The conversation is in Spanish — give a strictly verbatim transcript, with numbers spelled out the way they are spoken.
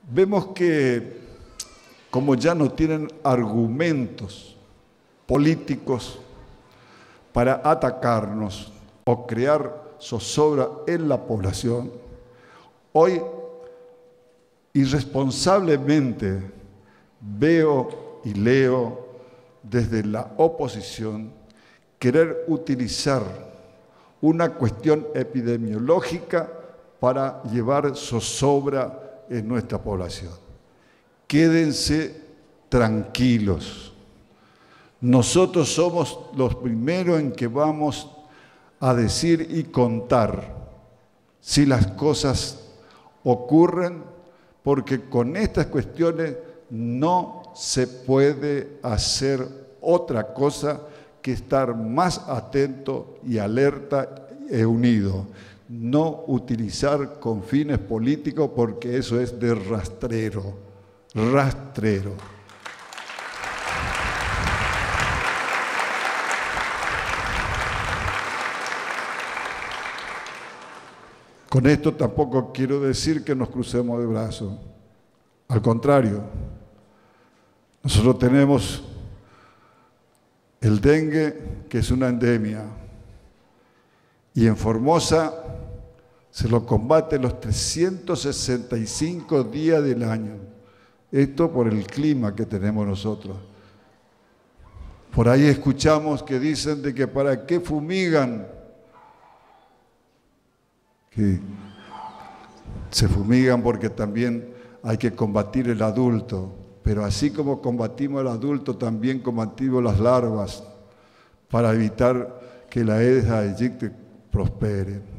vemos que como ya no tienen argumentos políticos para atacarnos o crear zozobra en la población, hoy irresponsablemente veo y leo desde la oposición querer utilizar una cuestión epidemiológica para llevar zozobra en nuestra población. Quédense tranquilos. Nosotros somos los primeros en que vamos a decir y contar si las cosas ocurren, porque con estas cuestiones no se puede hacer otra cosa que estar más atento y alerta e unido. No utilizar con fines políticos, porque eso es de rastrero, rastrero. Con esto tampoco quiero decir que nos crucemos de brazos. Al contrario, nosotros tenemos el dengue, que es una endemia, y en Formosa se lo combate los trescientos sesenta y cinco días del año. Esto por el clima que tenemos nosotros. Por ahí escuchamos que dicen de que para qué fumigan. Que se fumigan porque también hay que combatir el adulto, pero así como combatimos el adulto, también combatimos las larvas para evitar que la Aedes aegypti prospere.